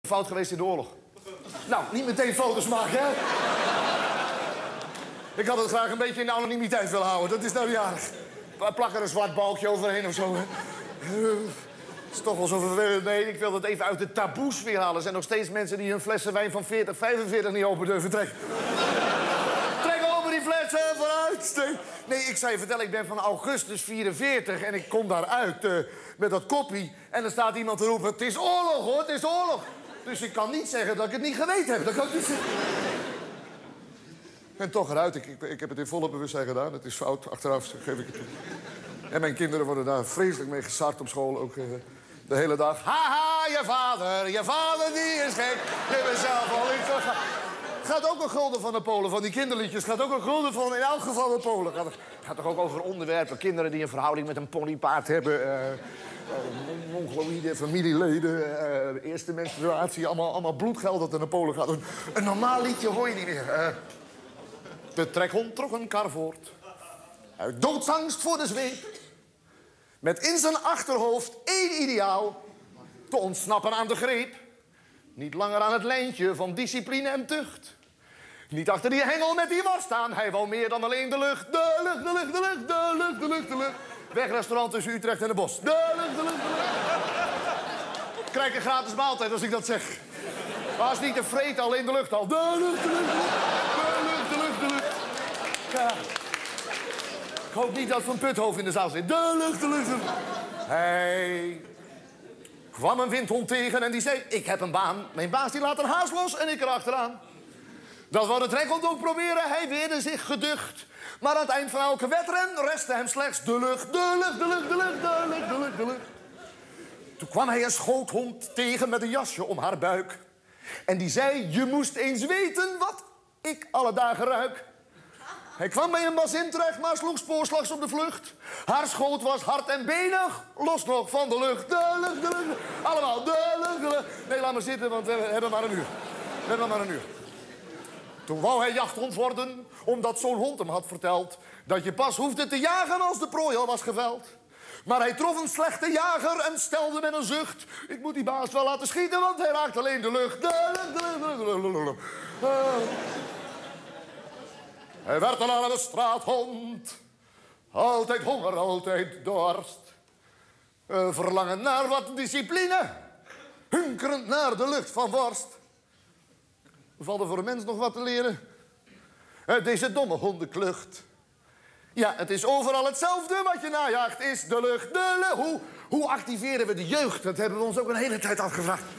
fout geweest in de oorlog. Nou, niet meteen foto's maken, hè? Ik had het graag een beetje in de anonimiteit willen houden. Dat is nou niet aardig. Plak er een zwart balkje overheen of zo, hè? Het is toch wel zo vervelend. Nee, ik wil dat even uit de taboesfeer halen. Er zijn nog steeds mensen die hun flessen wijn van 40, 45 niet open durven trekken. Trek open die flessen, vooruit. Nee, ik zou je vertellen, ik ben van augustus 44 en ik kom daaruit met dat koppie. En er staat iemand te roepen, het is oorlog, hoor, het is oorlog. Dus ik kan niet zeggen dat ik het niet geweten heb. Dat kan ik niet zeggen. Ik ben toch eruit. Ik heb het in volle bewustzijn gedaan. Het is fout. Achteraf geef ik het toe. En mijn kinderen worden daar vreselijk mee gesart op school. Ook de hele dag. Haha, je vader die is gek. Je bent zelf al iets. Gaat ook een gulden van de Polen, van die kinderliedjes. Gaat ook een gulden van in elk geval de Polen. Gaat toch ook over onderwerpen. Kinderen die een verhouding met een ponypaard hebben. Mongoloïde, familieleden, eerste menstruatie. Allemaal bloedgeld dat naar Polen gaat. Een normaal liedje hoor je niet meer. De trekhond trok een kar voort. Uit doodsangst voor de zweep. Met in zijn achterhoofd één ideaal. Te ontsnappen aan de greep. Niet langer aan het lijntje van discipline en tucht. Niet achter die hengel met die was staan. Hij wou meer dan alleen de lucht. De lucht, de lucht, de lucht, de lucht, de lucht, de lucht. Wegrestaurant tussen Utrecht en de Bos. De lucht, de lucht, de lucht. Krijg een gratis maaltijd als ik dat zeg. Was niet te vreten, alleen de lucht al. De lucht, de lucht, de lucht. De lucht, de lucht. Ja. Ik hoop niet dat Van Puthoofd in de zaal zit. De lucht, de lucht, de lucht. Hij kwam een windhond tegen en die zei... Ik heb een baan. Mijn baas die laat een haas los en ik erachteraan. Dat wou de trekhond ook proberen. Hij weerde zich geducht. Maar aan het eind van elke wedren restte hem slechts de lucht. De lucht, de lucht, de lucht, de lucht, de lucht, de lucht. Toen kwam hij een schoothond tegen met een jasje om haar buik. En die zei, je moest eens weten wat ik alle dagen ruik. Hij kwam bij een bazin terecht, maar sloeg spoorslags op de vlucht. Haar schoot was hard en benig, los nog van de lucht. De lucht, de lucht. Allemaal, de lucht, de lucht. Nee, laat maar zitten, want we hebben maar een uur. We hebben maar een uur. Toen wou hij jachthond worden, omdat zo'n hond hem had verteld... dat je pas hoefde te jagen als de prooi al was geveld. Maar hij trof een slechte jager en stelde met een zucht... ik moet die baas wel laten schieten, want hij raakt alleen de lucht. De lucht, de lucht, de lucht. Hij werd een arme straathond. Altijd honger, altijd dorst. Verlangen naar wat discipline. Hunkerend naar de lucht van worst. Valt er voor een mens nog wat te leren? Deze domme hondenklucht. Ja, het is overal hetzelfde wat je najaagt is de lucht. Hoe activeren we de jeugd? Dat hebben we ons ook een hele tijd afgevraagd.